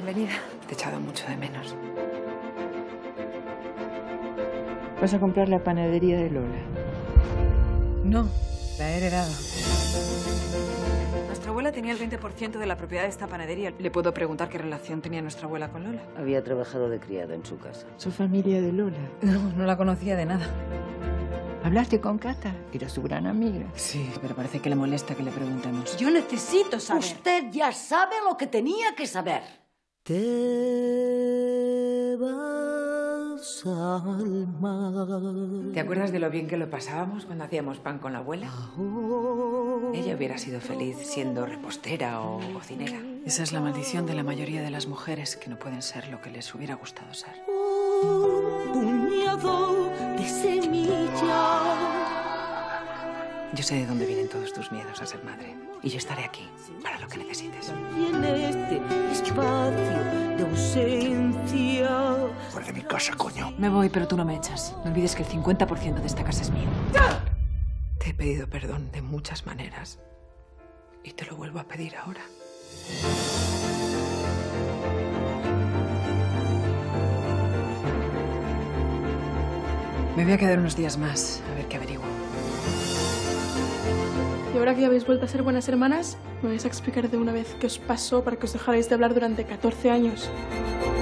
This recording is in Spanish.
bienvenida. Te he echado mucho de menos. ¿Vas a comprar la panadería de Lola? No, la he heredado. Nuestra abuela tenía el 20% de la propiedad de esta panadería. ¿Le puedo preguntar qué relación tenía nuestra abuela con Lola? Había trabajado de criada en su casa. ¿Su familia de Lola? No la conocía de nada. ¿Hablaste con Cata? Era su gran amiga. Sí, pero parece que le molesta que le preguntemos. Yo necesito saber. Usted ya sabe lo que tenía que saber. Te vas al mar. ¿Te acuerdas de lo bien que lo pasábamos cuando hacíamos pan con la abuela? Ella hubiera sido feliz siendo repostera o cocinera. Esa es la maldición de la mayoría de las mujeres, que no pueden ser lo que les hubiera gustado ser. Puñado de semilla. Yo sé de dónde vienen todos tus miedos a ser madre. Y yo estaré aquí para lo que necesites. Y en este espacio de ausencia. Fuera de mi casa, coño. Me voy, pero tú no me echas. No olvides que el 50% de esta casa es mío. Te he pedido perdón de muchas maneras. Y te lo vuelvo a pedir ahora. Me voy a quedar unos días más, a ver qué averiguo. Y ahora que ya habéis vuelto a ser buenas hermanas, ¿me vais a explicar de una vez qué os pasó para que os dejarais de hablar durante 14 años?